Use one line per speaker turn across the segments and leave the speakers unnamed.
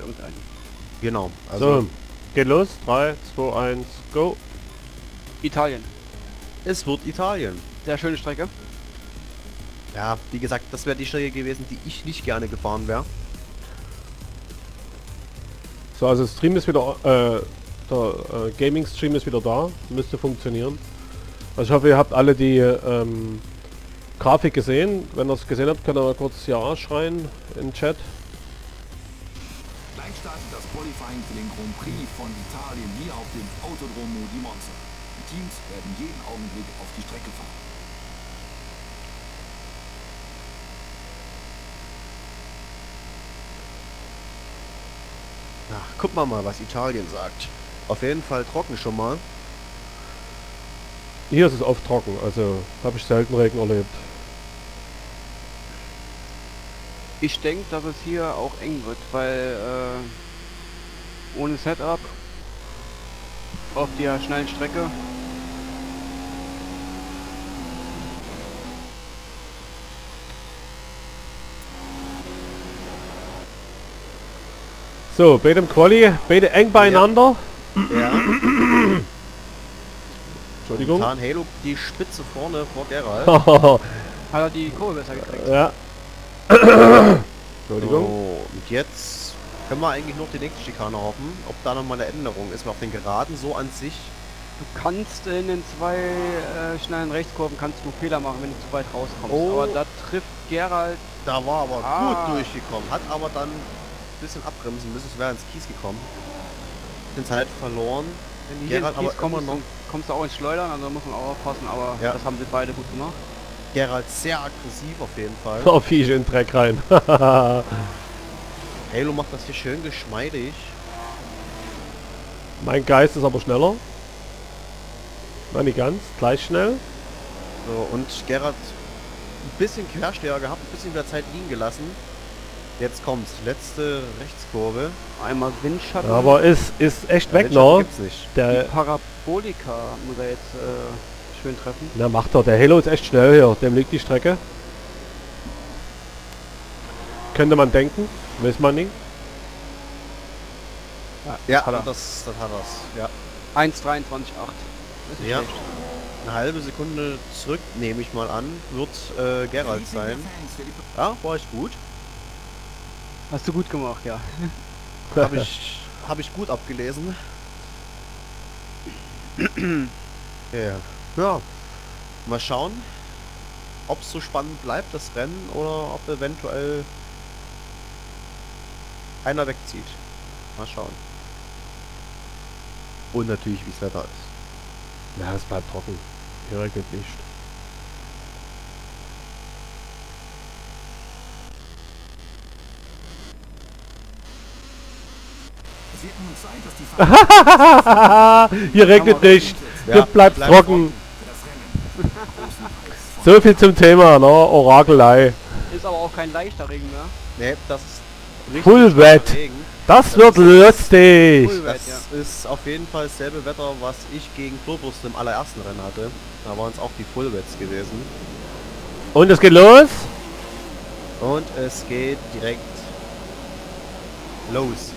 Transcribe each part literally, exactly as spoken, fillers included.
irgendeinen.
Genau. Also
so, geht los. drei, zwei, eins, go.
Italien.
es wird Italien.
Sehr schöne Strecke.
Ja, wie gesagt, das wäre die Strecke gewesen, die ich nicht gerne gefahren wäre.
So, also Stream ist wieder, äh, der äh, Gaming-Stream ist wieder da. Müsste funktionieren. Also ich hoffe, ihr habt alle die ähm, Grafik gesehen. Wenn ihr es gesehen habt, könnt ihr mal kurz Ja schreien in den Chat.
Gleich startet das Qualifying für den Grand Prix von Italien hier auf dem Autodromo di Monza. Die Teams werden jeden Augenblick auf die Strecke fahren.
Na, gucken wir mal, was Italien sagt. Auf jeden Fall trocken schon mal.
Hier ist es oft trocken, also habe ich selten Regen erlebt.
Ich denke, dass es hier auch eng wird, weil äh, ohne Setup auf der schnellen Strecke.
So, beide im Quali, beide eng beieinander.
Ja.
Entschuldigung.
Momentan Halo die Spitze vorne vor Gerald.
Hat er die Kurve besser gekriegt.
Ja. Entschuldigung.
So, und jetzt können wir eigentlich noch die nächste Schikane hoffen, ob da nochmal eine Änderung ist, weil auf den Geraden so an sich.
Du kannst in den zwei äh, schnellen Rechtskurven kannst du Fehler machen, wenn du zu weit rauskommst.
Oh.
Aber da trifft Gerald.
Da war aber
Ah.
gut durchgekommen, hat aber dann ein bisschen abbremsen müssen, es wäre ins Kies gekommen. Den Zeit verloren.
Wenn du hier
Gerald
ins Kies
aber
kommst,
immer noch.
dann kommst du auch ins Schleudern, also da muss man auch aufpassen, aber
Ja.
das haben sie beide gut gemacht.
Gerald sehr aggressiv auf jeden Fall.
Oh, Viech in den Dreck rein.
Halo macht das hier schön geschmeidig.
Mein Geist ist aber schneller. Nein, nicht ganz. Gleich schnell.
So, und Gerald ein bisschen Quersteher gehabt, ein bisschen wieder Zeit liegen gelassen. Jetzt kommt's, letzte Rechtskurve.
Einmal Windschatten.
Aber ist, ist echt weg
Windschatten
noch.
gibt's nicht.
die
Der,
Parabolika muss er jetzt äh, schön treffen.
na macht er. Der Halo ist echt schnell hier. Dem liegt die Strecke. Könnte man denken. Weiß man nicht.
Ja,
hat er.
das, das hat er's. Ja.
eins dreiundzwanzig acht. Ist nicht
Ja.
schlecht.
Eine halbe Sekunde zurück, nehme ich mal an, wird äh, Gerald sein. Ja, war ich gut.
Hast du gut gemacht, ja.
Habe ich, hab ich gut abgelesen. Ja. Ja. Mal schauen, ob es so spannend bleibt, das Rennen, oder ob eventuell einer wegzieht. Mal schauen. Und natürlich, wie das Wetter ist.
Ja, es bleibt trocken. Hier regnet nicht.
Es wird nun Zeit, dass die Fahrer
Hier regnet nicht.
Ja,
Hier bleibt
bleibt
trocken.
für das Rennen großen Preis von
So viel zum Thema, ne? Orakelei.
Ist aber auch kein leichter Regen mehr.
Nee, das ist richtig
Full
starker
wet.
Regen.
Das wird lustig.
Full wet,
Das
ja.
ist auf jeden Fall dasselbe Wetter, was ich gegen Klobrust im allerersten Rennen hatte. Da waren es auch die Fullwets gewesen.
Und es geht los.
Und es geht direkt los.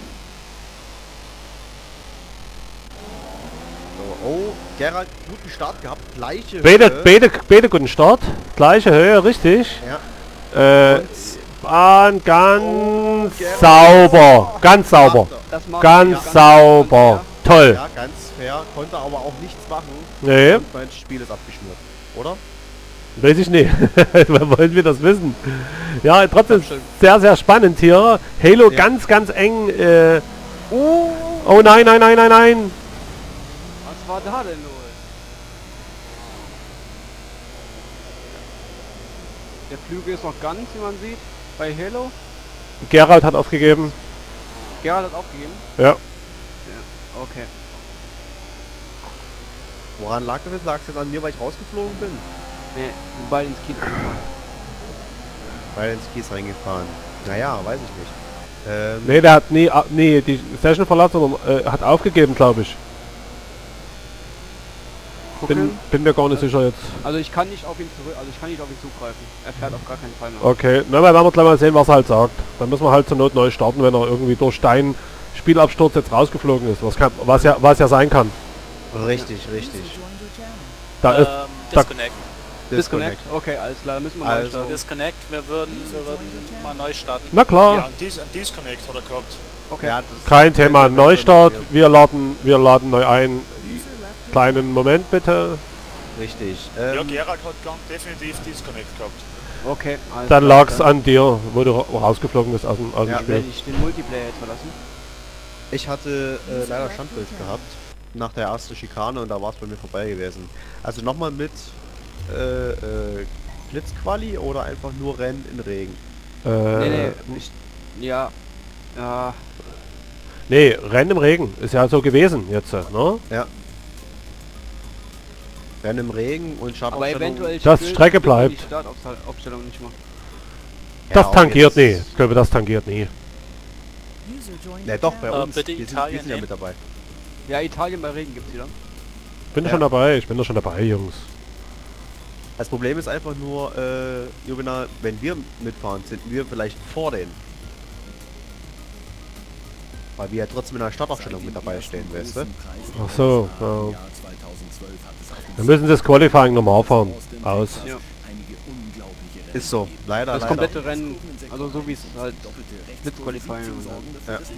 So, oh, Gerald, guten Start gehabt. Gleiche
Beide,
Höhe.
beide, beide guten Start. Gleiche Höhe, richtig.
Ja.
Äh,
Und
Bahn ganz
Oh, Gerald.
sauber. Ganz sauber.
Das macht
Ganz
ja
sauber. Toll.
ja, ganz fair. Konnte aber auch nichts machen.
Nee,
Und mein Spiel ist abgeschmiert. Oder?
weiß ich nicht. Wollen wir das wissen? Ja, trotzdem
Dankeschön.
sehr, sehr spannend hier. Halo
Ja.
ganz, ganz eng. Äh, oh nein, nein, nein, nein, nein.
Was war da denn los? Der Flügel ist noch ganz, wie man sieht, bei Halo.
Gerald hat aufgegeben.
Gerald hat aufgegeben.
Ja.
Ja, okay.
Woran lag das jetzt? Lag es jetzt an mir, weil ich rausgeflogen bin?
Nee, beide ins Kiel gefahren.
Weil ins Kies reingefahren. Naja, weiß ich nicht. Ähm,
Nee, der hat nie, ah, nee, die Session verlassen, sondern äh, hat aufgegeben, glaube ich. Bin,
Gucken.
bin mir gar nicht sicher jetzt.
Also ich kann nicht auf ihn zurück, also ich kann nicht auf ihn zugreifen. Er fährt auf gar keinen Fall mehr.
Okay, na, wir werden wir gleich mal sehen, was er halt sagt. Dann müssen wir halt zur Not neu starten, wenn er irgendwie durch deinen Spielabsturz jetzt rausgeflogen ist. Was, kann, was, ja, was ja sein kann.
Richtig, richtig.
Da ist,
Ähm,
da,
Disconnect.
Disconnect. Okay, alles klar, dann müssen wir neu
Also-
starten.
Disconnect. Wir würden, wir würden mal neu starten.
na klar,
Ja, ein, Dis ein Disconnect hat er gehabt.
Okay.
Ja, das
kein Thema.
könnte-
Neustart, wir laden, wir laden neu ein. Kleinen Moment bitte.
Richtig.
Ja,
Ähm,
Gerald hat ganz definitiv Disconnect gehabt.
Okay, alles
Dann
klar,
lag's an dir, wo du ra- rausgeflogen bist aus dem, aus dem
Ja,
Spiel.
Werde ich den Multiplayer jetzt verlassen?
ich hatte äh, leider Standbild gehabt nach der ersten Schikane und da war es bei mir vorbei gewesen. Also nochmal mit äh, äh, Blitzquali oder einfach nur Rennen in Regen?
Äh,
Nee, nee, ich, ja. Ja,
nee, Rennen im Regen. Ist ja so gewesen jetzt, ne?
Rennen im Regen und
aber
Startaufstellung.
eventuell
Das
spielt-
Strecke
spielt man
bleibt.
die Startaufstellung nicht mehr.
Das
auch
tangiert
jetzt-
nie. Ich glaube, das tangiert nie.
Ne, doch, bei
Äh,
uns.
bitte
wir, sind, wir
Italien
sind ja
nehmen.
mit dabei.
Ja, Italien bei Regen gibt's wieder.
Bin
Ja.
schon dabei, ich bin da schon dabei, Jungs.
Das Problem ist einfach nur, äh, Juvenal, wenn wir mitfahren, sind wir vielleicht vor denen. Weil wir ja trotzdem in der Startaufstellung mit dabei stehen, weißt du?
Ach so, ja. Dann müssen sie das Qualifying normal fahren. Aus.
Ja.
Ist so, leider,
Das
leider.
komplette Rennen, also so wie es halt Blitzqualifying und so.
Ja.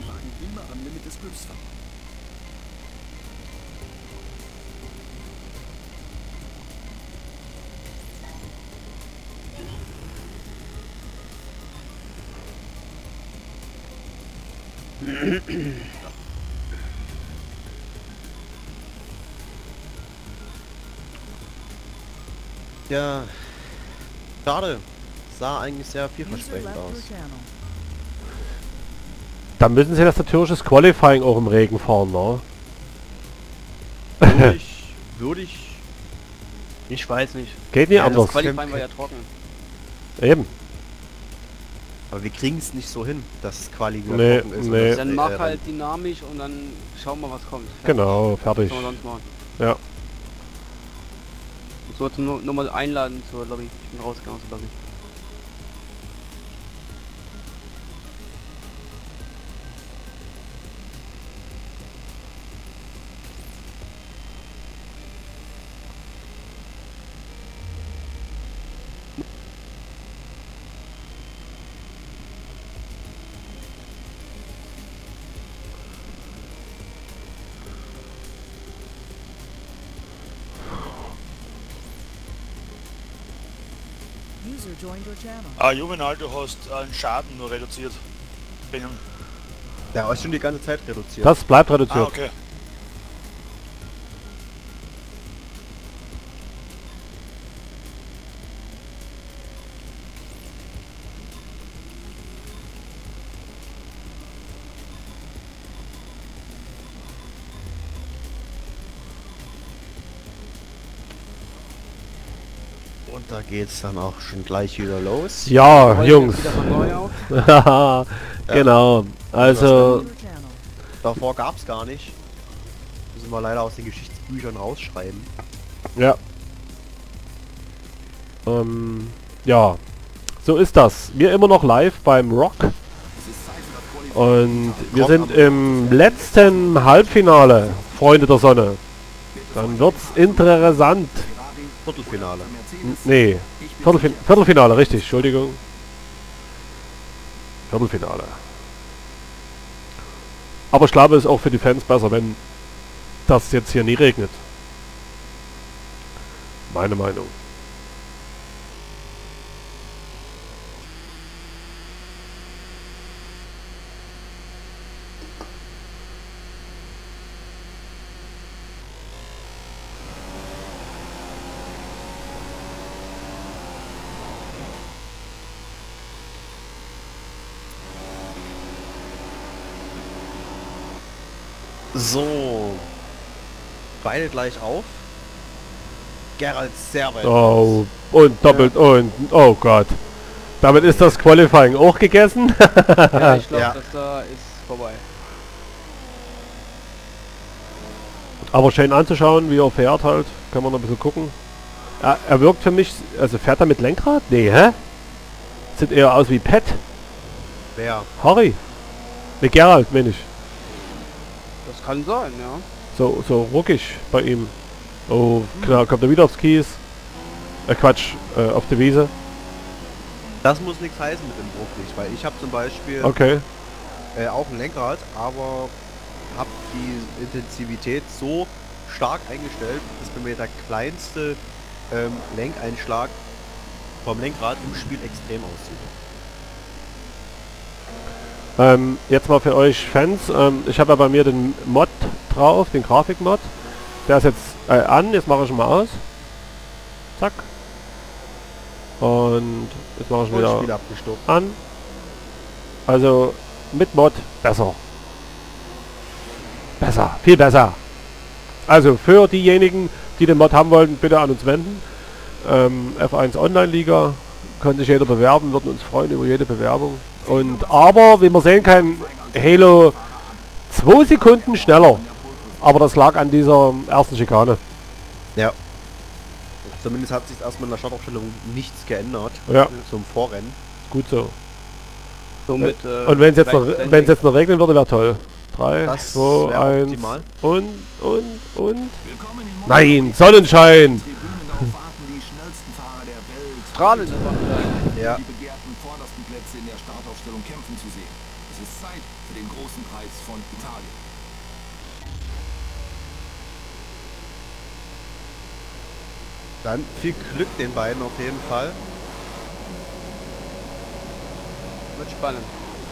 Ja, schade. Sah eigentlich sehr vielversprechend aus.
Dann müssen sie das natürliche Qualifying auch im Regen fahren, ne?
Würde ich, würde ich,
Ich weiß nicht.
Geht nie
Ja, das
anders.
Qualifying war ja trocken.
Eben.
aber wir kriegen es nicht so hin, dass es Quali wieder
Nee,
trocken ist.
nee.
und
Dann
das,
mach
äh,
halt dynamisch und dann schauen wir, was kommt.
Genau,
Was
fertig.
soll man sonst machen?
Ja.
Ich wollte nur, nur mal einladen zur Lobby. Ich bin rausgegangen aus der Lobby.
User joined your channel.
Ah, Juvenal, du hast einen Schaden nur reduziert. Bin
Der ist schon die ganze Zeit reduziert.
Das bleibt
ah,
reduziert.
okay.
Und da geht's dann auch schon gleich wieder los.
Ja,
Rollen
Jungs.
jetzt wieder von neu auf.
Genau. Also,
Your channel.
Davor gab's gar nicht. Müssen wir leider aus den Geschichtsbüchern rausschreiben.
ja. Ähm, ja. So ist das. Wir immer noch live beim Rock. Und wir sind im letzten Halbfinale, Freunde der Sonne. Dann wird's interessant.
Viertelfinale.
N- Nee, Viertelfin Viertelfinale, richtig, Entschuldigung. Viertelfinale. Aber ich glaube, es ist auch für die Fans besser, wenn das jetzt hier nie regnet. Meine Meinung.
So. Beide gleich auf. Gerald sehr weit.
Oh, und doppelt und, oh Gott. Damit ist das Qualifying auch gegessen.
Ja, ich glaube,
Ja.
das da ist vorbei.
Aber schön anzuschauen, wie er fährt halt. Kann man noch ein bisschen gucken. Er, er wirkt für mich, also fährt er mit Lenkrad? Nee, hä? Sieht eher aus wie Pat.
Wer?
Harry. Ne, Gerald, meine ich.
Das kann sein, ja.
So, so ruckig bei ihm. Oh, klar, kommt er wieder aufs Kies. Äh, Quatsch, äh, auf die Wiese.
Das muss nichts heißen mit dem Bruchlicht, weil ich habe zum Beispiel
Okay.
äh, auch ein Lenkrad, aber habe die Intensivität so stark eingestellt, dass bei mir der kleinste ähm, Lenkeinschlag vom Lenkrad im Spiel extrem aussieht.
Ähm, jetzt mal für euch Fans. Ähm, ich habe ja bei mir den Mod drauf, den Grafikmod. Der ist jetzt äh, an, jetzt mache ich ihn mal aus. Zack. Und jetzt mache ich ihn
Und
wieder
Spiel abgestoppt.
an. Also mit Mod besser. Besser, viel besser. Also für diejenigen, die den Mod haben wollten, bitte an uns wenden. Ähm, F eins Online Liga, kann sich jeder bewerben, würden uns freuen über jede Bewerbung. Und aber, wie man sehen kann, Halo zwei Sekunden schneller. Aber das lag an dieser ersten Schikane.
Ja. Zumindest hat sich erstmal in der Startaufstellung nichts geändert
Ja,
zum Vorrennen.
gut so.
Somit, äh,
Und wenn es jetzt noch,
gleichzeitig-
wenn es jetzt noch regnen würde, wäre toll. drei,
Das
zwei,
wäre
eins
optimal.
und, und, und.
Willkommen in
Nein, Sonnenschein!
Tribünen, darauf warten die schnellsten Fahrer der Welt.
Strahlend ist Sonnenschein.
Ja.
Die begehrten vordersten Plätze in der Startaufstellung kämpfen zu sehen. Es ist Zeit für den großen Preis von Italien.
Dann viel Glück den beiden auf jeden Fall.
Wird spannend.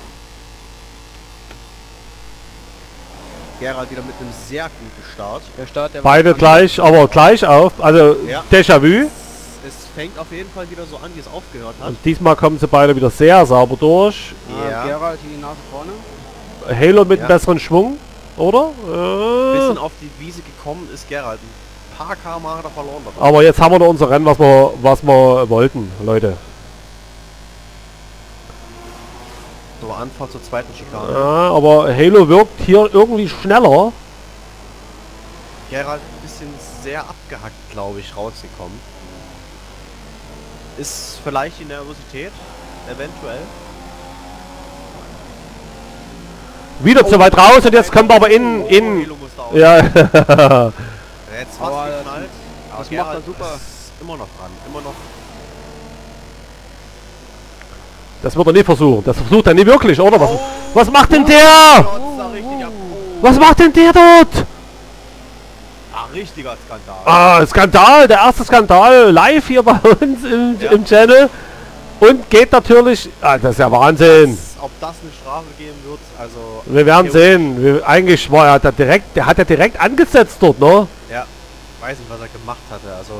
Gerald wieder mit einem sehr guten Start.
Der Start, der war
Beide
spannend.
gleich, aber gleich auf. Also
Ja.
Déjà-vu.
Es fängt auf jeden Fall wieder so an, wie es aufgehört hat.
Und diesmal kommen sie beide wieder sehr sauber durch.
Ah,
Ja.
Gerald die Nase vorne.
Halo mit
Ja.
einem besseren Schwung, oder?
Bisschen
Äh,
auf die Wiese gekommen ist Gerald. Ein paar K hat er verloren. dabei.
aber jetzt haben wir noch unser Rennen, was wir, was wir wollten, Leute.
So, Anfahrt zur zweiten Schikane.
Ja, aber Halo wirkt hier irgendwie schneller.
Gerald ein bisschen sehr abgehackt, glaube ich, rausgekommen. Ist vielleicht die Nervosität, eventuell.
Wieder zu weit raus und jetzt kommt er aber in, in,
Halo musste auch.
ja,
Jetzt fast
Aber
geknallt. Aber
das macht er
Gerald
super.
ist immer noch dran. Immer noch.
das wird er nie versuchen. Das versucht er nie wirklich, oder? Was,
Oh.
was macht denn der?
Gott, da richtig ab. Oh.
Was macht denn der dort?
Ah, richtiger Skandal.
Ah, Skandal, der erste Skandal live hier bei uns im,
Ja.
im Channel. Und geht natürlich, ah, das ist ja Wahnsinn.
Das, ob das eine Strafe geben wird, also...
Wir werden sehen. Wir, eigentlich war er da direkt, der hat ja direkt angesetzt dort, ne?
Ja, weiß nicht, was er gemacht hatte, also...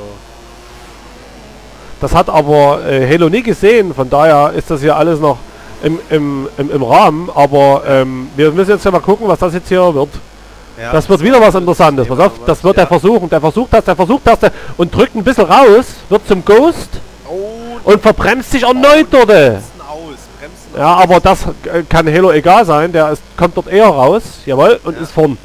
Das hat aber äh, Halo nie gesehen, von daher ist das hier alles noch im, im, im, im Rahmen. Aber ähm, wir müssen jetzt ja mal gucken, was das jetzt hier wird.
Ja,
Das wird wieder was Interessantes. Pass auf, das wird er versuchen. Der versucht das, der versucht das der und drückt ein bisschen raus, wird zum Ghost
Oh,
und verbremst sich erneut dort.
bremsen aus, bremsen
Ja,
aus.
aber das äh, kann Halo egal sein. Der ist, kommt dort eher raus, jawohl, und
Ja.
ist vorn.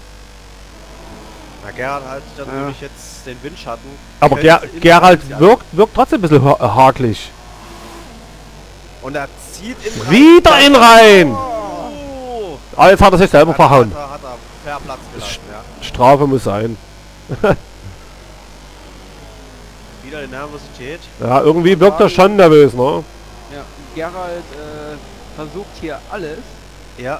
Na, Gerald hat sich dann
Ja.
natürlich jetzt den Windschatten.
Aber
Könnte
Ger
in-
Gerald wirkt, wirkt trotzdem ein bisschen ha hakelig.
Und er zieht in
Wieder in rein!
Oh.
Ah, jetzt hat er sich selber
Hat,
verhauen.
hat, er, hat er fair Platz gelassen, ja.
Strafe muss sein.
Wieder die Nervosität.
Ja, irgendwie wirkt er schon nervös, ne?
Ja, Gerald äh, versucht hier alles.
Ja,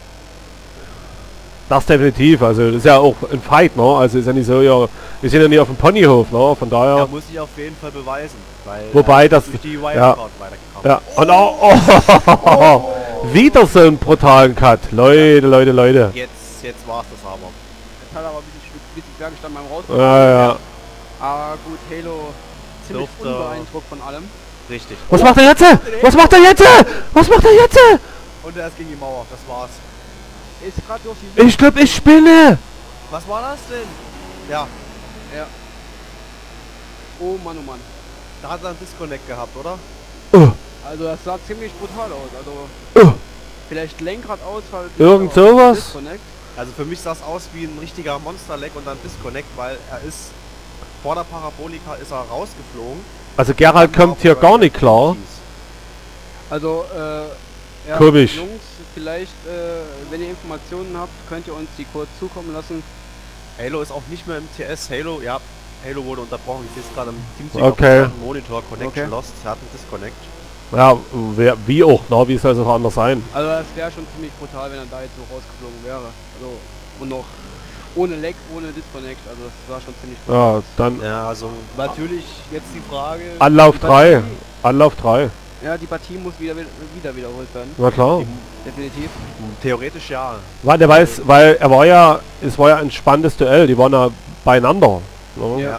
Das definitiv, also das ist ja auch ein Fight, ne? Also ist ja nicht so, ja, wir sind ja nicht auf dem Ponyhof, ne? Von
er
daher.
muss sich auf jeden Fall beweisen. Weil
Wobei
er
das-
ist durch die
ja.
Wildcard weitergekommen.
Ja. Und oh, oh, wieder so einen brutalen Cut. Leute, Leute, Leute.
Jetzt, jetzt war es das aber.
Jetzt hat er aber ein bisschen, ein bisschen schwer gestanden beim Rauskommen.
Ja, ja.
Aber gut, Halo ziemlich
Dürfte-
unbeeindruckt von allem.
Richtig.
Was macht er jetzt? Was macht er jetzt? Was macht er jetzt?
Und er ist gegen die Mauer, das war's.
Ist gerade durch die
Ich glaube, ich spinne.
Was war das denn? Ja,
Ja. Oh Mann, oh Mann.
da hat er einen Disconnect gehabt, oder?
Oh,
Also das sah ziemlich brutal aus. Also
oh.
vielleicht Lenkradausfall.
Irgend
oder
sowas?
Disconnect.
Also für mich sah es aus wie ein richtiger Monster-Lag und dann Disconnect, weil er ist vor der Parabolika ist er rausgeflogen.
Also Gerald
Dann
kommt hier
auch
gar
über
nicht klar.
Also, äh, ja,
Komisch.
Jungs, vielleicht, äh, wenn ihr Informationen habt, könnt ihr uns die kurz zukommen lassen.
Halo ist auch nicht mehr im T S. Halo, ja, Halo wurde unterbrochen. Ich sehe es gerade im Teamspeak
Okay.
auf dem Monitor. Connection
Okay.
lost. Er hat einen Disconnect.
Ja, wer, wie auch, na, wie soll es auch anders sein?
Also das wäre schon ziemlich brutal, wenn er da jetzt so rausgeflogen wäre. Also, und noch ohne Lag, ohne Disconnect, also das war schon ziemlich brutal.
Ja, dann
Ja, also natürlich jetzt die Frage.
Anlauf
Die
drei.
Partie-
Anlauf drei.
Ja, die Partie muss wieder, wieder wiederholt werden.
Na klar.
Definitiv.
Theoretisch ja.
Warte, weil es, weil er war ja, es war ja ein spannendes Duell, die waren ja beieinander. Ne?
Ja.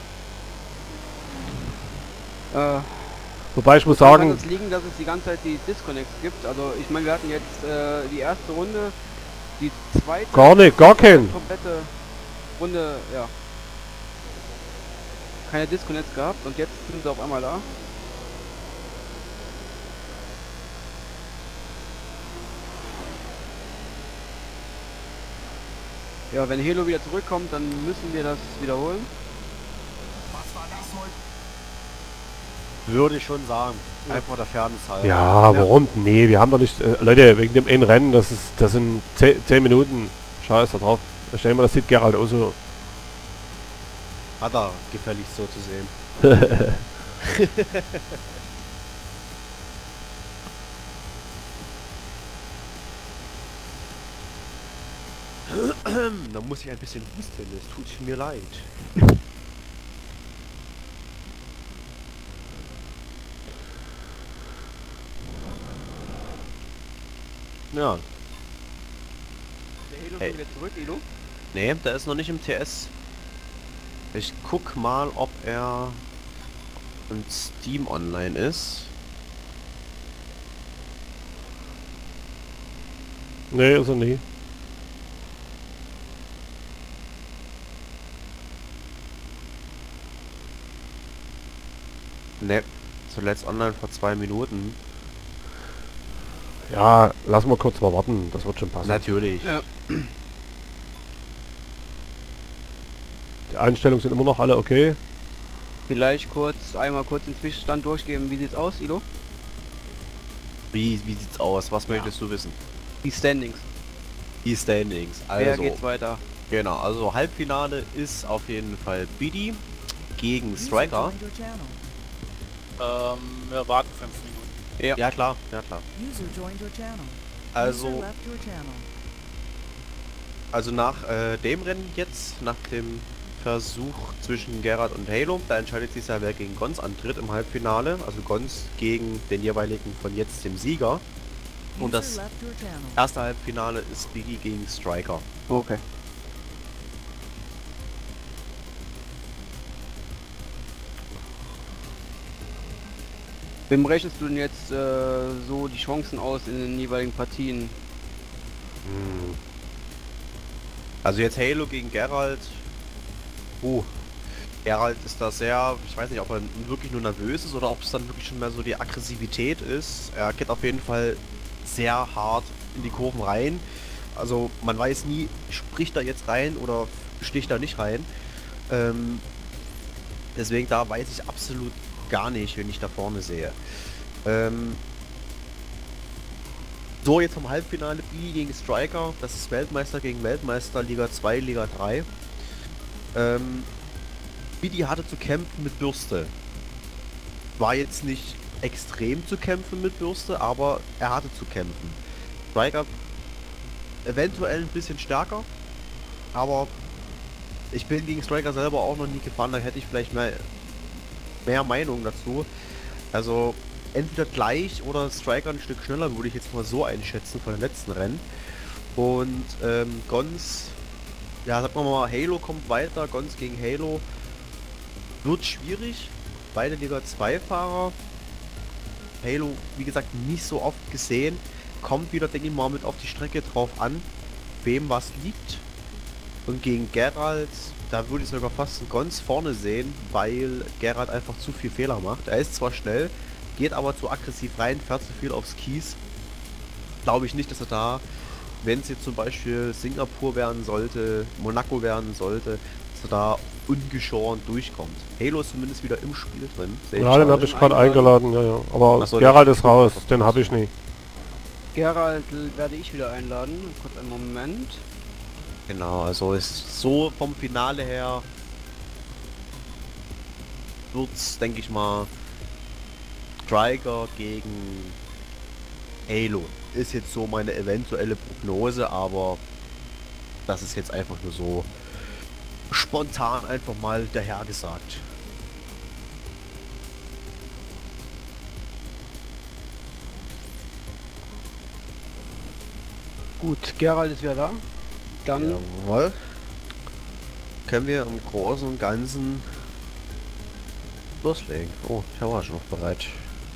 Äh,
Wobei ich muss
Kann
sagen,
es liegen, dass es die ganze Zeit die Disconnects gibt? Also ich meine, wir hatten jetzt äh, die erste Runde, die zweite
gar nicht, gar kein.
komplette Runde, ja. Keine Disconnects gehabt und jetzt sind sie auf einmal da. Ja, wenn Halo wieder zurückkommt, dann müssen wir das wiederholen.
Was war das heute?
Würde ich schon sagen. Einfach der Fairness halber.
Ja, warum? Nee, wir haben doch nicht, äh, Leute, wegen dem einen Rennen, das ist, das sind zehn Minuten. Scheiß da drauf. Ich stell mal, das sieht Gerald auch so.
Hat er gefällig so zu sehen. Da muss ich ein bisschen husten, es tut mir leid. Ja,
Der Halo
Hey.
ist wieder zurück, Ilo.
nee, der ist noch nicht im T S. Ich guck mal, ob er in Steam online ist.
Nee, ist er nie.
Ne, zuletzt online vor zwei Minuten.
Ja, lass mal kurz mal warten, das wird schon passen.
Natürlich.
Ja.
Die Einstellungen sind immer noch alle okay.
Vielleicht kurz, einmal kurz den Zwischenstand durchgeben. Wie sieht's aus, Ilo?
Wie, wie sieht's aus? Was möchtest du wissen?
Die Standings.
Die Standings.
Wer
Also,
geht's weiter?
genau, also Halbfinale ist auf jeden Fall Bidi gegen Striker.
User joined your channel.
Ähm, wir warten fünf Minuten.
Ja.
Ja klar, ja klar.
User joined your channel. User
Also,
left your channel.
also nach äh, dem Rennen jetzt, nach dem Versuch zwischen Gerard und Halo, da entscheidet sich ja, wer gegen Gons antritt im Halbfinale. Also Gons gegen den jeweiligen von jetzt dem Sieger. Und
User
das
left your channel.
erste Halbfinale ist Bidi gegen Striker.
Okay. Wem rechnest du denn jetzt äh, so die Chancen aus in den jeweiligen Partien?
Hm. Also jetzt Halo gegen Geralt. Oh. Geralt ist da sehr, ich weiß nicht, ob er wirklich nur nervös ist oder ob es dann wirklich schon mehr so die Aggressivität ist. Er geht auf jeden Fall sehr hart in die Kurven rein. Also man weiß nie, spricht er jetzt rein oder sticht er nicht rein. Ähm, deswegen da weiß ich absolut gar nicht, wenn ich da vorne sehe. Ähm, so, jetzt vom Halbfinale Bidi gegen Striker. Das ist Weltmeister gegen Weltmeister, Liga zwei, Liga drei. Ähm, Bidi hatte zu kämpfen mit Bürste. War jetzt nicht extrem zu kämpfen mit Bürste, aber er hatte zu kämpfen. Striker eventuell ein bisschen stärker, aber ich bin gegen Striker selber auch noch nie gefahren, da hätte ich vielleicht mehr, mehr Meinung dazu. Also entweder gleich oder Striker ein Stück schneller, würde ich jetzt mal so einschätzen von den letzten Rennen. Und ähm, Gons, ja, sagen wir mal, Halo kommt weiter, Gons gegen Halo wird schwierig. Beide Liga zwei Fahrer. Halo, wie gesagt, nicht so oft gesehen. Kommt wieder, denke ich mal, mit auf die Strecke drauf an, wem was liegt. Und gegen Geralt, da würde ich sogar fast einen Gons vorne sehen, weil Geralt einfach zu viel Fehler macht. Er ist zwar schnell, geht aber zu aggressiv rein, fährt zu viel aufs Kies. Glaube ich nicht, dass er da wenn es jetzt zum Beispiel Singapur werden sollte, Monaco werden sollte, dass er da ungeschoren durchkommt. Halo ist zumindest wieder im Spiel drin. Sehe
Ja, den habe ich gerade eingeladen, ja, ja. Aber
Ach so,
Gerald
das-
ist raus, den habe ich nie.
Gerald werde ich wieder einladen. Kurz einen Moment.
Genau, also ist so vom Finale her wird's, denke ich mal, Striker gegen Halo. Ist jetzt so meine eventuelle Prognose, aber das ist jetzt einfach nur so spontan einfach mal dahergesagt.
Gut, Gerald ist wieder da. Dann
Jawohl. Können wir im Großen und Ganzen loslegen. Oh, ich war schon noch bereit.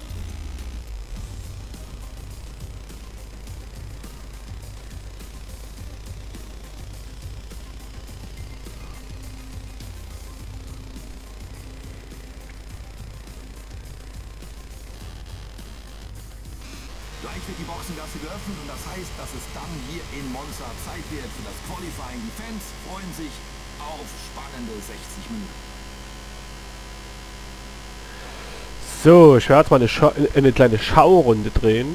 Gleich wird die Boxengasse geöffnet und das heißt, dass es dann hier in Monza Zeit wird für das Qualifying. Die Fans freuen sich auf spannende sechzig Minuten.
So, ich werde jetzt mal eine, Scha eine kleine Schaurunde drehen.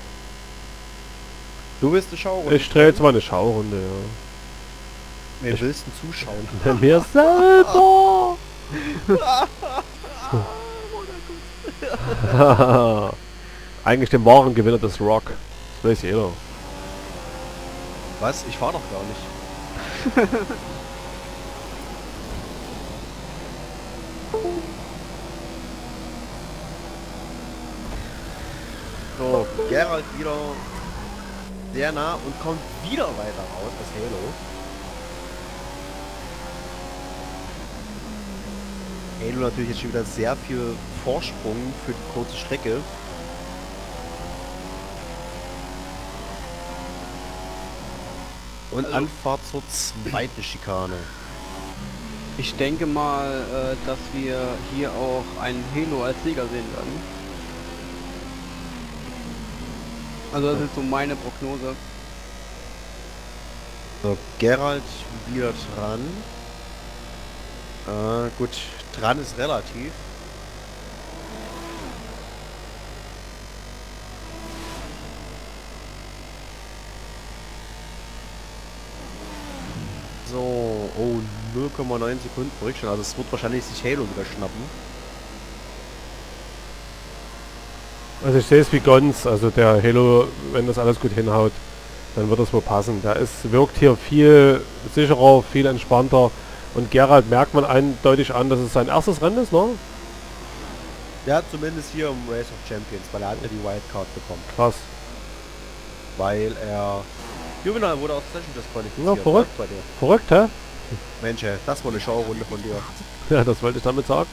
Du willst eine Schau?
Ich drehe jetzt mal eine Schaurunde, ja.
Wer willst du zuschauen?
Mir selber! Eigentlich den wahren Gewinner des Rock. Das weiß jeder.
Was? Ich fahr doch gar nicht. So, Gerald wieder sehr nah und kommt wieder weiter raus als Halo. Halo natürlich jetzt schon wieder sehr viel Vorsprung für die kurze Strecke. Und
Also-
Anfahrt zur zweiten Schikane.
ich denke mal, äh, dass wir hier auch einen Halo als Sieger sehen werden. Also das ist so meine Prognose.
So, Gerald wieder dran. Äh, gut, dran ist relativ. So, oh, null Komma neun Sekunden Rückstand. Also es wird wahrscheinlich sich Halo wieder schnappen.
Also ich sehe es wie Gons, also der Halo, wenn das alles gut hinhaut, dann wird das wohl passen. Der ist, wirkt hier viel sicherer, viel entspannter und Gerald merkt man eindeutig an, dass es sein erstes Rennen ist, ne?
Ja, zumindest hier im Race of Champions, weil er hat ja die Wildcard bekommen.
Krass.
Weil er Juvenal wurde aus Session disqualifiziert.
Ja, verrückt.
Bei dir.
Verrückt, hä?
Mensch, ey, das war eine Schaurunde von dir.
Ja, das wollte ich damit sagen.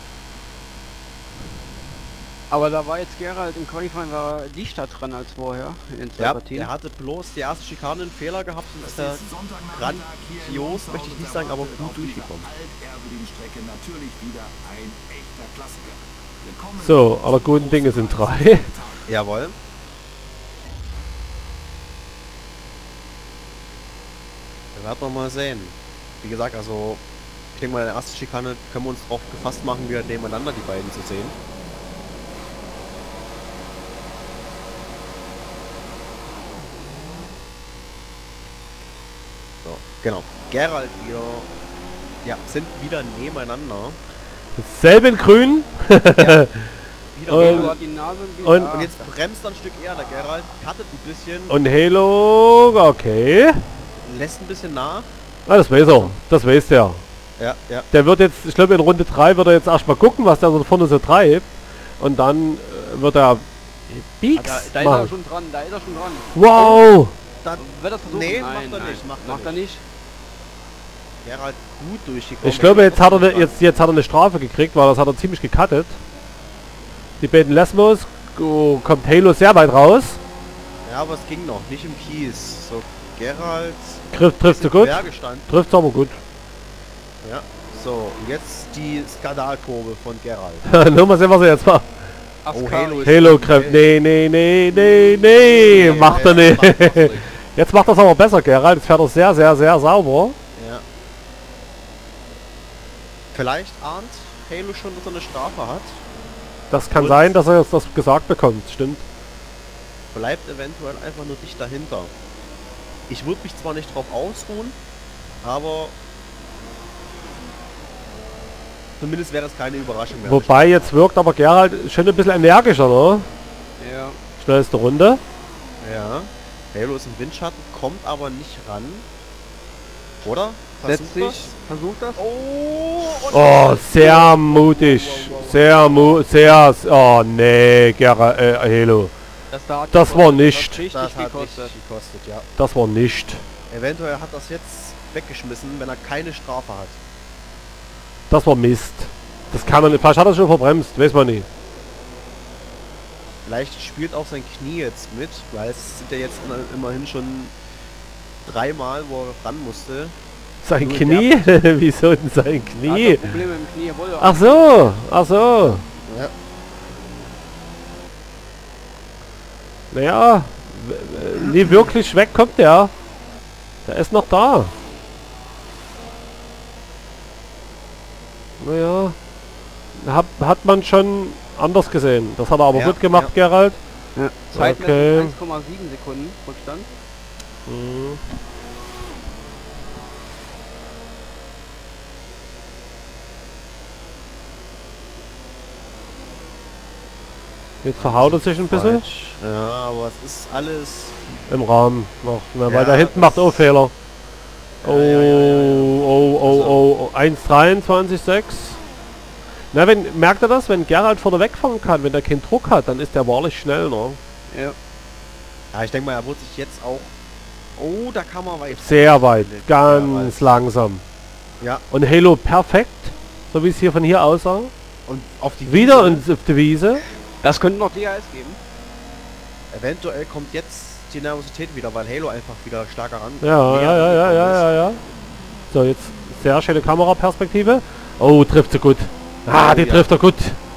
Aber da war jetzt Gerald im Qualifying war die Stadt dran als vorher in den zwei
Ja,
Partien.
er hatte bloß die erste Schikane einen Fehler gehabt und ist da
ist Sonntagnachmittag hier in
grandios,
Monza
möchte ich
und
nicht
es
sagen, aber
erwartet
gut
auf dieser
durchgekommen.
altehrwürdigen Strecke natürlich wieder ein echter Klassiker. Willkommen
So, aller guten Dinge sind drei.
Jawohl. Wir werden noch mal sehen. Wie gesagt, also ich denke mal, in der ersten Schikane können wir uns drauf gefasst machen, wieder nebeneinander die beiden zu sehen. So, genau. Gerald wieder, ja, sind wieder nebeneinander.
Dasselbe in grün.
Wieder
Und-
Halo hat die Nase ein bisschen-
und-
ah,
Und jetzt bremst er ein Stück eher, der Gerald cuttet ein bisschen,
Und Halo, okay.
lässt ein bisschen nach.
Ah, das weiß er. Das weiß der.
Ja, ja.
Der wird jetzt, ich glaube in Runde drei wird er jetzt erstmal gucken, was der so vorne so treibt. Und dann äh, wird er
ah,
Beaks
da, da ist er
machen.
schon dran, da ist er schon dran.
Wow!
Dann
Wird er versuchen?
Nee,
Nein,
macht er
nein.
nicht, macht er
Macht er nicht.
Gerald gut durchgekommen.
Ich glaube jetzt hat er ne, jetzt, jetzt hat er eine Strafe gekriegt, weil das hat er ziemlich gecuttet. Die beiden Lesmos, oh, kommt Halo sehr weit raus.
Ja, aber es ging noch, nicht im Kies. So, Gerald
Trifft, trifft du
ist im
gut?
Berge stand.
Trifft aber gut.
Ja. So, und jetzt die Skandalkurve von Gerald.
Nur mal sehen, was er jetzt macht.
Oh,
Ascari.
Halo ist
Halo kräfт. Nee, nee, nee, nee, nee. Macht er
nee,
nicht.
macht er nicht.
Jetzt macht das aber besser, Gerald. Jetzt fährt er sehr, sehr, sehr sauber.
Ja. Vielleicht ahnt Halo schon, dass er eine Strafe hat.
Das kann
Und
sein, dass er jetzt das gesagt bekommt. Stimmt.
Bleibt eventuell einfach nur dicht dahinter. Ich würde mich zwar nicht drauf ausruhen, aber zumindest wäre das keine Überraschung mehr.
Wobei jetzt wirkt aber Gerald schon ein bisschen energischer, ne?
Ja.
Schnellste Runde.
Ja. Halo ist im Windschatten, kommt aber nicht ran. Oder?
Setzt sich, versucht das.
Oh, und
Oh, sehr mutig. Sehr mu sehr... Oh, nee, Gerald, äh, Halo.
Das, da hat
Das
gekostet.
war nicht.
Das, hat richtig
das hat
gekostet.
richtig gekostet, ja.
Das war nicht.
Eventuell hat das jetzt weggeschmissen, wenn er keine Strafe hat.
Das war Mist. Das kann man nicht. Vielleicht hat er schon verbremst, weiß man nicht.
Vielleicht spielt auch sein Knie jetzt mit, weil es sind ja jetzt immerhin schon dreimal, wo er ran musste.
Sein
Nur
Knie? Wieso denn sein
Er hat
Knie?
doch Probleme im Knie. er wollte
Ach so, ach so.
Ja.
Naja, w- w- nie wirklich weg kommt der. Der ist noch da. Naja, hat, hat man schon anders gesehen. Das hat er aber
Ja,
gut gemacht,
ja.
Gerald.
Ja. Zeitmessung
Okay.
eins Komma sieben Sekunden Rückstand.
Mhm. Jetzt verhaut er sich ein bisschen
Falsch. Ja, aber es ist alles...
im Rahmen noch, ne, weil
Ja,
da hinten
das-
macht auch Fehler.
Ja,
Oh,
ja, ja, ja, ja.
oh, oh, oh, oh, eins dreiundzwanzig sechs. Na, wenn, merkt er das? Wenn Gerald vorne wegfahren kann, wenn er keinen Druck hat, dann ist der wahrlich schnell, ne?
Ja.
Ja, ich denke mal, er wird sich jetzt auch... Oh, da kann man weit...
Sehr weit,
Sehr
ganz
weit.
langsam.
Ja,
Und Halo perfekt, so wie es hier von hier aussah.
und auf die
Wieder
Wiese,
und auf die Wiese.
Das könnte noch D H S geben.
eventuell kommt jetzt die Nervosität wieder, weil Halo einfach wieder stärker ran...
Ja,
näher
ja, ja, ja,
rangekommen
ja,
ist.
ja, ja. So, jetzt sehr schöne Kameraperspektive. Oh, trifft sie gut. Ah,
Oh,
die
ja.
trifft er gut.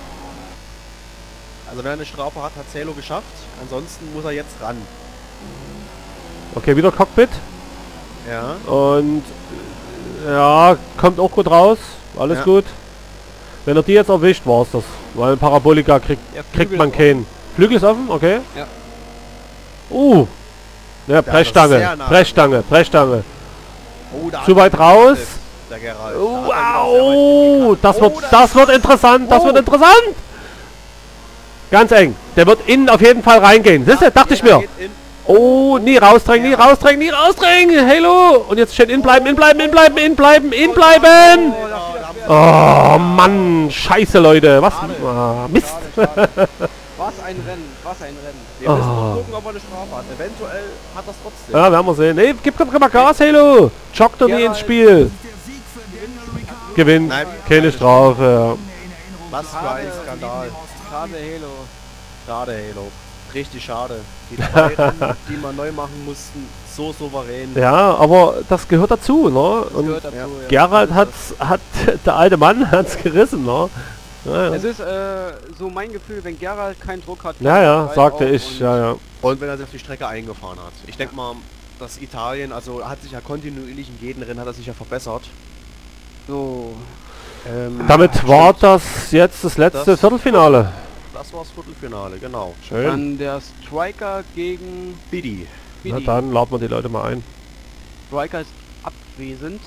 Also wenn er eine Strafe hat, hat Halo geschafft. Ansonsten muss er jetzt ran.
Okay, wieder Cockpit.
Ja.
Und äh, ja, kommt auch gut raus. Alles
Ja.
gut. Wenn er die jetzt erwischt, war es das. Weil Parabolika kriegt,
Ja,
kriegt
Flügel
man
ist
keinen. Flügel ist offen, okay.
Ja.
Uh. Ja,
das ist
Brechstange,
sehr nah.
Brechstange, Brechstange.
Oh, da
Zu
hat
weit
er
raus.
getrifft, Der Gerald.
Oh,
Da hat er wieder sehr weit
wow,
gekackt.
das
Oh,
wird, das wird interessant, das
Oh.
wird interessant. Ganz eng. Der wird innen auf jeden Fall reingehen. Siehst du, dachte ich
Jeder
mir.
geht in.
Oh, nie rausdrängen, nie
Ja.
rausdrängen, nie rausdrängen. Halo. Und jetzt steht in bleiben, in bleiben, in bleiben, in bleiben, in bleiben.
Oh, da haben
Oh, Mann. Scheiße, Leute. Was? Ah, Mist.
Schade, schade. Was ein Rennen, was ein Rennen.
Wir müssen
Oh.
noch gucken, ob er eine Strafe hat. Eventuell hat er es trotzdem.
Ja, werden wir sehen. Nee, gib doch mal Gas, Halo. Joggt doch nie ins Spiel.
Der Sieg für Daniel Ricciardo.
Gewinnt.
Nein,
Keine Strafe.
In Erinnerung
Was für ein Skandal.
Schade, Halo.
Schade, Halo. Richtig schade. Die drei Rennen, die wir neu machen mussten, so souverän.
Ja, aber das gehört dazu, ne?
Das
Und
gehört dazu,
ja.
ja.
Gerald hat's, hat, der alte Mann hat's gerissen, ne? Ja,
Es
ja,
ist äh, so mein Gefühl, wenn Gerald keinen Druck hat.
ja, ja
bleibt
sagte
auf
ich,
und-
ja, ja.
Und wenn er sich auf die Strecke eingefahren hat. Ich denke mal, dass Italien, also hat sich ja kontinuierlich in jedem Rennen hat er sich ja verbessert.
So.
Ähm,
Damit war das jetzt das letzte
Das-
Viertelfinale.
Das war's Viertelfinale, genau.
Schön.
Dann der Striker gegen
Bidi.
Na
Bidi.
dann laden wir die Leute mal ein.
Striker ist abwesend.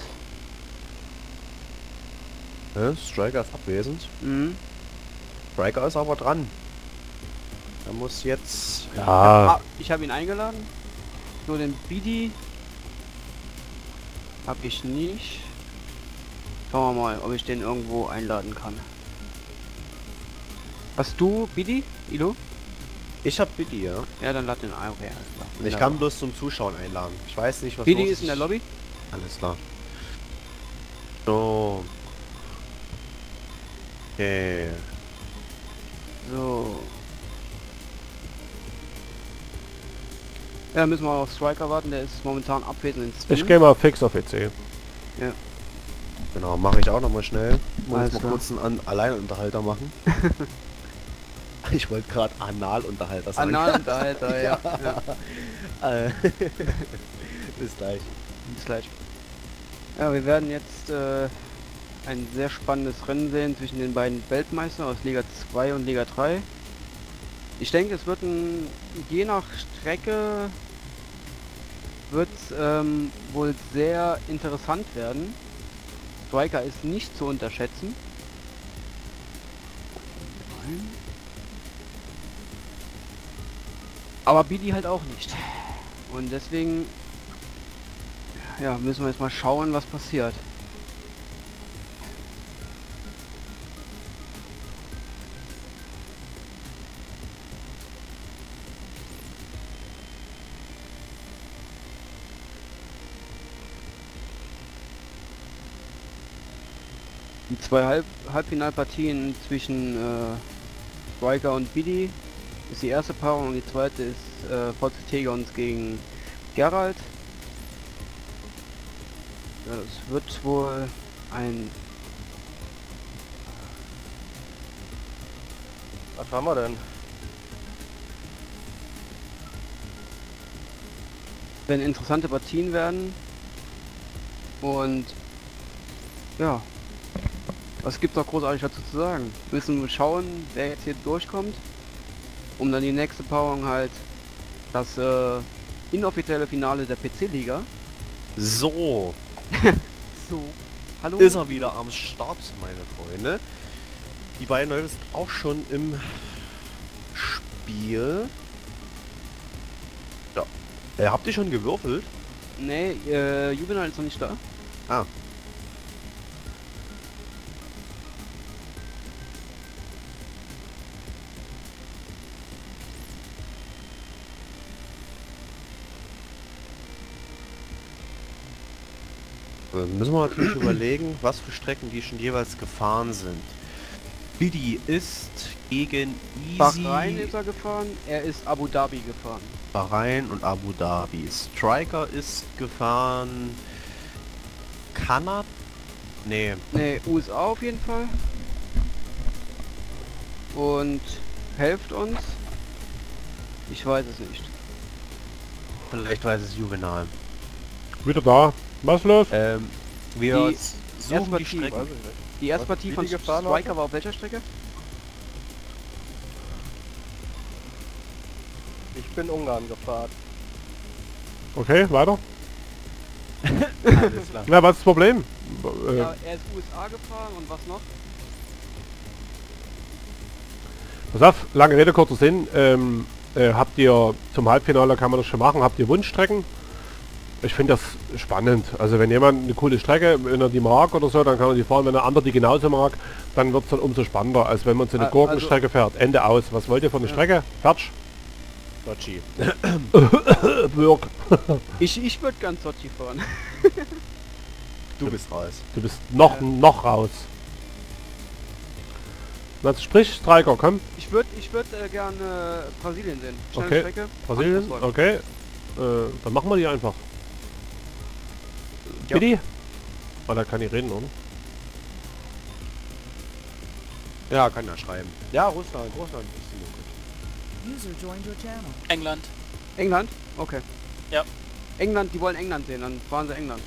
Ja, Striker ist abwesend.
Mhm.
Striker ist aber dran. Er muss jetzt...
Ja,
Ah, ich habe ihn eingeladen. So, den Bidi habe ich nicht. Schauen wir mal, ob ich den irgendwo einladen kann. Hast du Bidi, Ilo?
Ich hab Bidi, ja.
Ja, dann lad den ein. Okay, alles klar.
Ich kann bloß zum Zuschauen einladen. Ich weiß nicht, was
Bidi
los
ist in der Lobby.
Alles klar. So. Okay.
So. Ja, müssen wir auf Striker warten, der ist momentan abwesend ins
ich gehe mal fix auf E C.
Genau, mache ich auch nochmal schnell. Muss
Alles
mal
klar.
kurz einen An Alleinunterhalter machen. Ich wollte gerade Analunterhalter sagen.
Analunterhalter, ja. ja.
Äh, Bis gleich.
Bis gleich. Ja, wir werden jetzt äh, ein sehr spannendes Rennen sehen zwischen den beiden Weltmeistern aus Liga zwei und Liga drei. Ich denke, es wird ein, je nach Strecke wird ähm, wohl sehr interessant werden. Striker ist nicht zu unterschätzen. Aber Bidi halt auch nicht. Und deswegen ja, müssen wir jetzt mal schauen, was passiert. Die zwei Halb Halbfinalpartien zwischen äh, Striker und Bidi ist die erste Paarung und die zweite ist äh, V C Tegons gegen Geralt. Ja, das wird wohl ein...
Was haben wir denn?
Werden interessante Partien werden. Und ja, was gibt es auch großartig dazu zu sagen? Müssen wir schauen, wer jetzt hier durchkommt, um dann die nächste Paarung halt das äh, inoffizielle Finale der P C-Liga.
So.
So. Hallo?
Ist er wieder am Start, meine Freunde. Die beiden Leute sind auch schon im Spiel. Ja. Äh, habt ihr schon gewürfelt?
Nee, äh, Juvenal ist noch nicht da.
Ah. Dann müssen wir natürlich überlegen, was für Strecken die schon jeweils gefahren sind. Bidi ist gegen Easy...
Bahrain ist er gefahren, er ist Abu Dhabi gefahren.
Bahrain und Abu Dhabi. Striker ist gefahren... Kanada? Nee.
Nee, U S A auf jeden Fall. Und helft uns. Ich weiß es nicht.
Vielleicht weiß es Juvenal.
Wieder da. Was los?
Ähm, wir
Die
suchen
erste
die
Partie,
Strecken.
Weiß ich nicht.
Die erste
Was
Partie
Bidi
von
gefahren
Striker
hatte?
war auf welcher Strecke?
Ich bin Ungarn gefahren.
Okay, weiter.
Alles klar.
Na, was ist das Problem? Äh,
Ja, er ist U S A gefahren und was noch?
Pass auf, lange Rede, kurzer Sinn. Ähm, äh, habt ihr zum Halbfinale, kann man das schon machen, habt ihr Wunschstrecken? Ich finde das spannend. Also wenn jemand eine coole Strecke, wenn er die mag oder so, dann kann er die fahren. Wenn der andere die genauso mag, dann wird es dann umso spannender, als wenn man so eine
Ah,
Gurkenstrecke fährt. Ende aus. Was wollt ihr für eine
Ja.
Strecke? Fertig.
Sochi.
Birk.
Ich, ich würde ganz Sochi fahren.
Du bist raus.
Du bist noch,
Ja.
noch raus. Na, sprich, Striker, komm.
Ich würde ich würd, äh, gerne Brasilien sehen. Schnelle
Okay.
Strecke.
Brasilien,
Anspruchsvoll.
okay. Äh, dann machen wir die einfach.
Ja.
Bitte? Oh, da kann ich reden, oder?
Ja, kann er schreiben. Ja, Russland, Russland ist immer gut.
User joined your channel.
England.
England? Okay.
Ja.
England, die wollen England sehen, dann fahren sie England.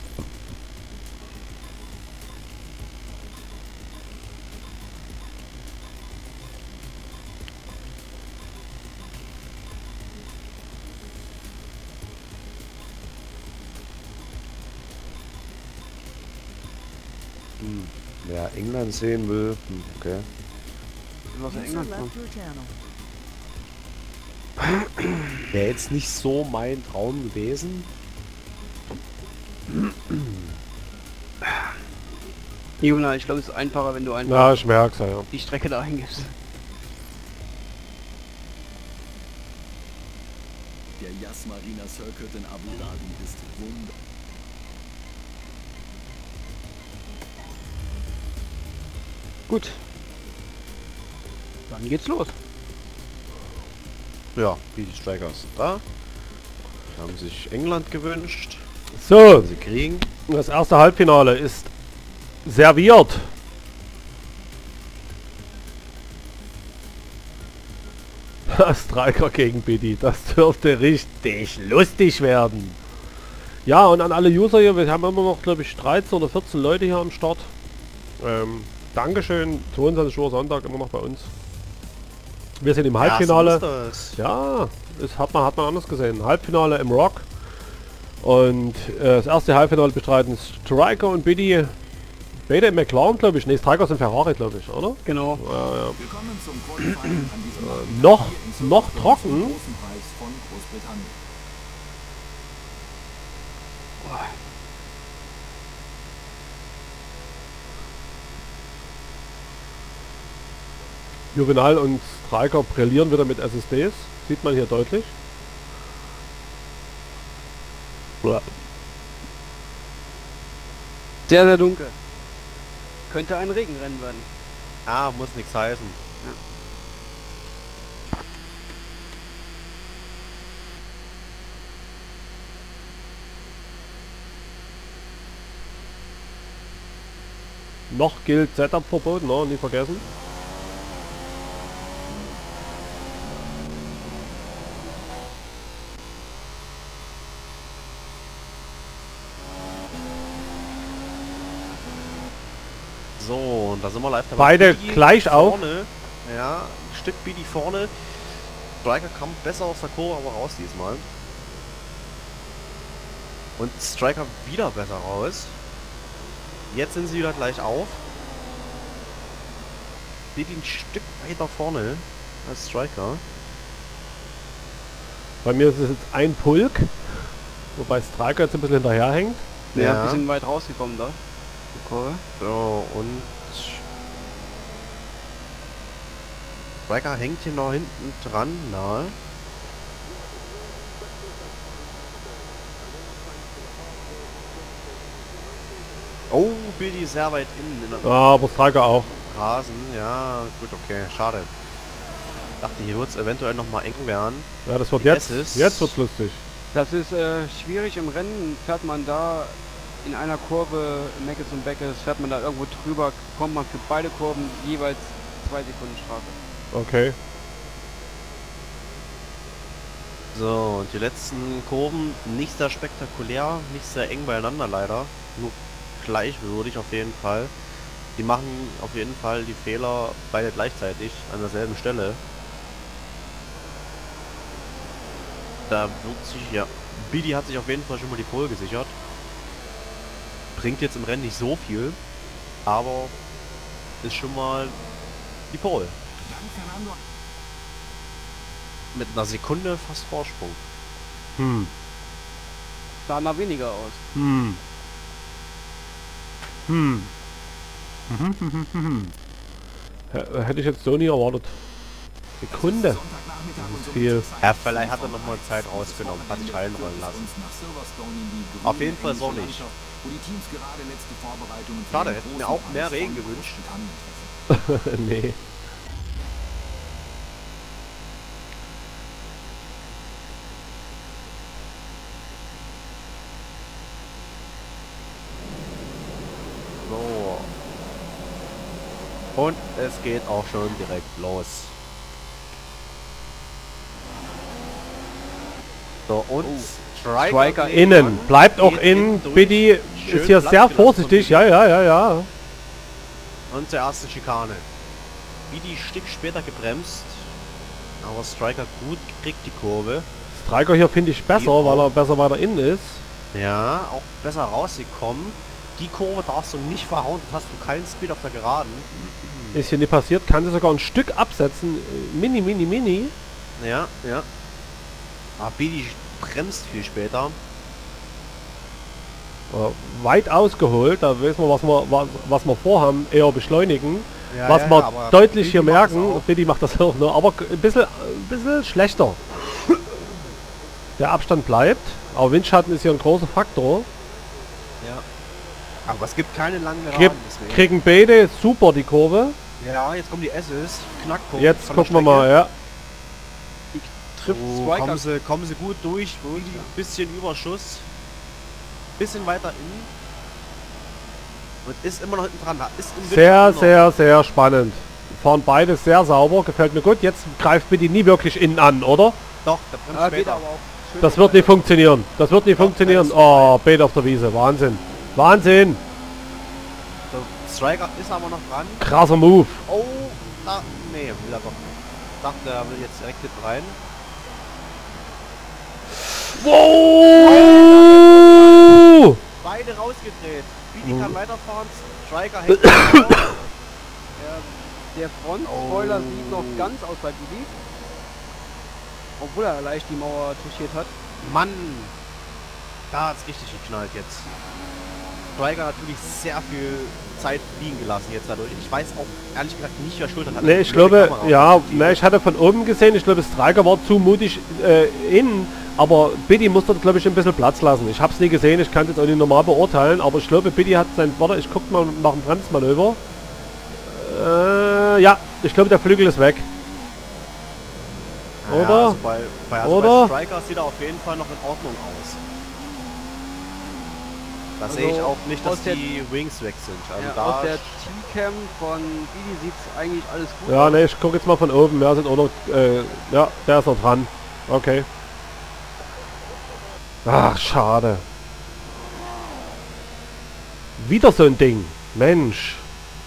Hm. Wer England sehen will, hm, okay.
Was in
User
England fahren.
left your channel.
Wäre jetzt nicht so mein Traum gewesen.
Juna, ich glaube, es ist einfacher, wenn du einfach
Na, ich merk's, ja.
die Strecke da eingibst.
Der Yas Marina Circuit in Abu Dhabi ist wunderbar.
Gut. Dann geht's los.
Ja, die Strikers sind da. Haben sich England gewünscht.
So,
Sie kriegen.
das erste Halbfinale ist serviert. Striker gegen Biddy. Das dürfte richtig lustig werden. Ja, und an alle User hier, wir haben immer noch, glaube ich, dreizehn oder vierzehn Leute hier am Start. Ähm, Dankeschön, zweiundzwanzig Uhr Sonntag immer noch bei uns. Wir sind im Halbfinale.
Ja, so ist das.
Ja, das hat man, hat man anders gesehen. Halbfinale im Rock. Und äh, das erste Halbfinale bestreiten Striker und Biddy. Beide im McLaren, glaube ich. Ne, Striker sind Ferrari, glaube ich, oder?
Genau.
Ja, ja.
Willkommen zum Qualifying an diesem Nachmittag
noch-
hier in
noch
Silverstone
trocken?
zum großen Preis von Großbritannien.
Juvenal und Striker brillieren wieder mit S S Ds. Sieht man hier deutlich.
Sehr, sehr dunkel. Könnte ein Regenrennen werden.
Ah, muss nichts heißen.
Noch gilt Setup-Verbot, ne? Nie vergessen.
So, und da sind wir live dabei.
Beide
Biddy
gleich auf.
vorne. Ja, ein Stück Biddy vorne. Striker kam besser aus der Kurve aber raus diesmal. Und Striker wieder besser raus. Jetzt sind sie wieder gleich auf. Biddy ein Stück weiter vorne als Striker.
Bei mir ist es jetzt ein Pulk. Wobei Striker jetzt ein bisschen hinterherhängt.
Ja,
Ja.
ein bisschen weit rausgekommen da. Die Kurve.
So, und Striker hängt hier noch hinten dran, nahe. Oh, Biddy sehr weit innen in der
Ja, aber Striker auch.
Rasen. Ja, gut, okay, schade. Dachte, hier wird es eventuell noch mal eng werden.
Ja, das wird
Yes,
jetzt.
ist-
Jetzt wird's lustig.
Das ist äh, schwierig im Rennen. Fährt man da in einer Kurve Meckes und Beckes, fährt man da irgendwo drüber, kommt man für beide Kurven jeweils zwei Sekunden Strafe.
Okay.
So, und die letzten Kurven nicht sehr spektakulär, nicht sehr eng beieinander leider. Nur gleichwürdig auf jeden Fall. Die machen auf jeden Fall die Fehler beide gleichzeitig an derselben Stelle. Da wird sich, ja, Biddy hat sich auf jeden Fall schon mal die Pole gesichert. Bringt jetzt im Rennen nicht so viel, aber ist schon mal die Pole.
Dann Fernando.
Mit einer Sekunde fast Vorsprung.
Hm.
Sah nach weniger aus.
Hm. Hm. Mhm, mhm, mhm. H- Hätte ich jetzt so nie erwartet. Sekunde.
Sonntagnachmittag und somit
Viel.
Zeit
Ja,
für
vielleicht hat er
die
noch mal Zeit
Vorbereitung.
rausgenommen,
Bis
hat sich
Wochenende
reinrollen
führt es
lassen.
uns nach Silverstone in die grüne
Auf jeden Fall
englische
sonnig.
Landschaft, wo die Teams gerade letzte Vorbereitungen für
Schade,
den
hätten mir
großen
auch mehr
Preis
Regen
von
gewünscht.
Großbritannien treffen.
Nee.
So. Und es geht auch schon direkt los. So, und Striker,
Striker
geht
Innen.
an,
Bleibt auch
geht
in.
innen durch.
Biddy
Schön
ist hier
Platz
sehr
gelassen
vorsichtig.
von
Ja, ja, ja, ja.
Und zur ersten Schikane. Biddy ein Stück später gebremst. Aber Striker gut kriegt die Kurve.
Striker hier finde ich besser,
Die
weil
auch.
er besser weiter innen ist.
Ja, auch besser rausgekommen. Die Kurve darfst du nicht verhauen, dann hast du keinen Speed auf der Geraden.
Ist hier nicht passiert. Kann sie sogar ein Stück absetzen. Äh, Mini, mini, mini.
Ja, ja. Aber Biddy bremst viel später.
Äh, weit ausgeholt. Da wissen wir, was wir, was, was wir vorhaben. Eher beschleunigen.
Ja,
was
ja,
wir
aber
deutlich
Biddy
hier
macht das
merken.
auch.
Biddy macht das auch, ne? Aber ein bisschen, ein bisschen schlechter. Der Abstand bleibt. Aber Windschatten ist hier ein großer Faktor.
Ja. Aber es gibt keine langen
Krieg,
Geraden, deswegen.
kriegen beide super die Kurve.
Ja, jetzt kommen die S's. Knackpunkt.
Jetzt
von der
gucken wir
Strecke.
mal, ja.
Trifft
Oh,
Striker.
kommen sie, kommen sie gut durch. Biddy ein bisschen Überschuss. Bisschen weiter innen. Und ist immer noch hinten dran. Ist im
Sehr,
Windschatten noch.
sehr, sehr spannend. fahren beide sehr sauber, gefällt mir gut. Jetzt greift bitte nie wirklich innen an, oder?
Doch, der bremst
Ah, geht
später.
aber auch schön
Das wird nicht
vorbei.
funktionieren. Das wird nicht
Doch,
funktionieren.
der ist
Oh, Beet auf der Wiese. Wahnsinn. Wahnsinn.
Der Striker ist aber noch dran.
Krasser Move.
Oh, da, nee, will er doch nicht. Ich dachte, er will jetzt direkt hinten rein.
Wow!
Beide rausgedreht. Bidi
Mhm.
kann weiterfahren, Striker hängt drauf.
Ja, der Frontspoiler sieht noch ganz aus bei Bibi. Obwohl er leicht die Mauer touchiert hat.
Mann, da hat's richtig geknallt jetzt. Striker natürlich sehr viel Zeit liegen gelassen jetzt dadurch. Ich weiß auch ehrlich gesagt nicht, wer Schuld hat.
Ne, ich glaube, ja, ne, ich hatte von oben gesehen, ich glaube, Striker war zu mutig äh, innen, aber Biddy muss dort, glaube ich, ein bisschen Platz lassen. Ich habe es nie gesehen, ich kann es jetzt auch nicht normal beurteilen, aber ich glaube, Biddy hat sein, warte, ich guck mal nach dem Bremsmanöver. Äh, ja, ich glaube, der Flügel ist weg.
Ja,
Oder?
also bei, bei, also
Oder?
bei Striker sieht er auf jeden Fall noch in Ordnung aus. Da
Also
sehe ich auch nicht, dass
aus der-
die Wings weg sind. Also
Ja,
da
aus der T-Cam von Bibi sieht es eigentlich alles gut
Ja,
aus.
ne, ich gucke jetzt mal von oben, wer sind auch noch, äh, ja, der ist noch dran. Okay. Ach, schade. Wieder so ein Ding. Mensch.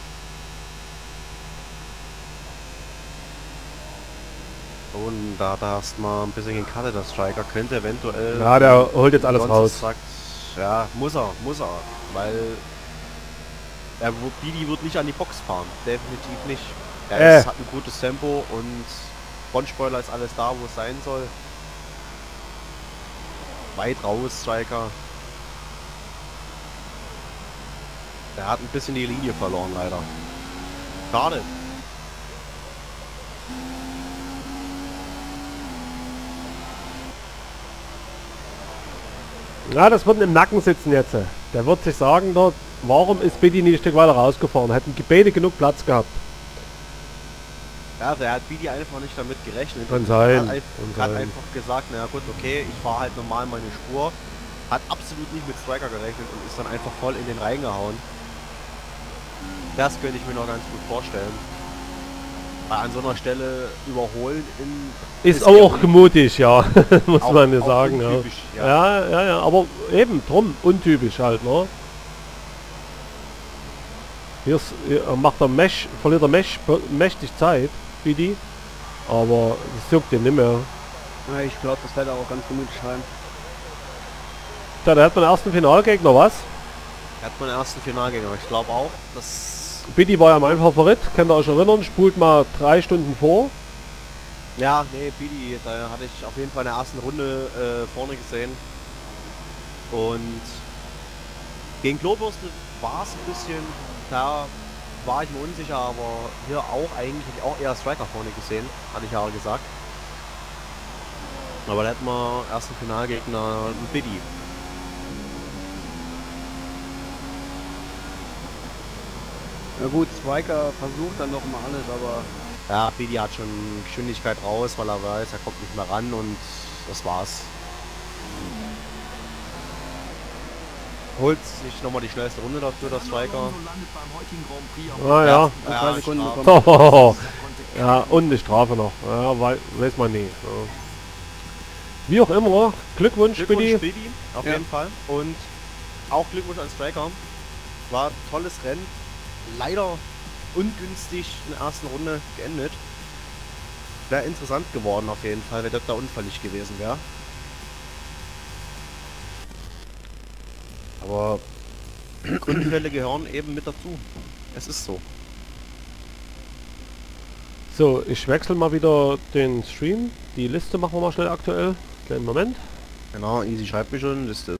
Und da da erstmal ein bisschen Karte, der Striker könnte eventuell...
Ja, der holt jetzt alles
sonst
raus.
Sagt, ja, muss er, muss er. Weil er, Bidi wird nicht an die Box fahren. Definitiv nicht. Er
Äh.
ist, hat ein gutes Tempo und Frontspoiler ist alles da, wo es sein soll. Weit raus, Striker. Der hat ein bisschen die Linie verloren, leider. Schade.
Ja, das wird im Nacken sitzen jetzt. Der wird sich sagen dort, warum ist Biddy nicht ein Stück weiter rausgefahren? Hätten Gebete genug Platz gehabt.
Ja, der hat Bidi einfach nicht damit gerechnet.
Kann
Und
sein,
Hat, ein,
kann
hat
sein.
einfach gesagt, na gut, okay, ich fahre halt normal meine Spur. Hat absolut nicht mit Striker gerechnet und ist dann einfach voll in den reingehauen. Das könnte ich mir noch ganz gut vorstellen. Weil an so einer Stelle überholen in...
Ist auch mutig, ja, muss
auch-
man ja
auch
sagen. Ja.
untypisch, ja.
Ja, ja, ja, aber eben, drum, untypisch halt, ne? Hier, ist, hier macht der Mesh, verliert der Mesh mächtig Zeit, Bidi. Aber das juckt ihn nicht mehr.
Ja, ich glaube, das wird auch ganz gemütlich sein.
Da, da hat man den ersten Finalgegner, was?
Er hat meinen ersten Finalgänger. Ich glaube auch, dass...
Bidi war ja mein Favorit, könnt ihr euch erinnern, spult mal drei Stunden vor.
Ja, nee, Bidi, da hatte ich auf jeden Fall in der ersten Runde äh, vorne gesehen. Und gegen Klobürste war es ein bisschen, da war ich mir unsicher, aber hier auch eigentlich hätte ich auch eher Striker vorne gesehen, hatte ich ja auch gesagt. Aber da hätten wir ersten Finalgegner einen Bidi.
Na gut, Striker versucht dann noch mal alles, aber
Ja, Bidi hat schon Geschwindigkeit raus, weil er weiß, er kommt nicht mehr ran und das war's. Holt sich nochmal die schnellste Runde dafür, der Striker.
Ah ja.
drei
Ja,
Sekunden
Strafe.
bekommen.
Oh, ja, und eine Strafe noch. Ja, wei weiß man nie. Ja. Wie auch immer, Glückwunsch,
Glückwunsch
Bidi.
Bidi, auf
Ja.
jeden Fall. Und auch Glückwunsch an Striker. War ein tolles Rennen. Leider ungünstig in der ersten Runde geendet. Wäre interessant geworden auf jeden Fall, wenn das da unfällig gewesen wäre. Aber Unfälle gehören eben mit dazu. Es ist so.
So, ich wechsle mal wieder den Stream. Die Liste machen wir mal schnell aktuell. Kleinen Moment.
Genau, Easy schreibt mir schon, Liste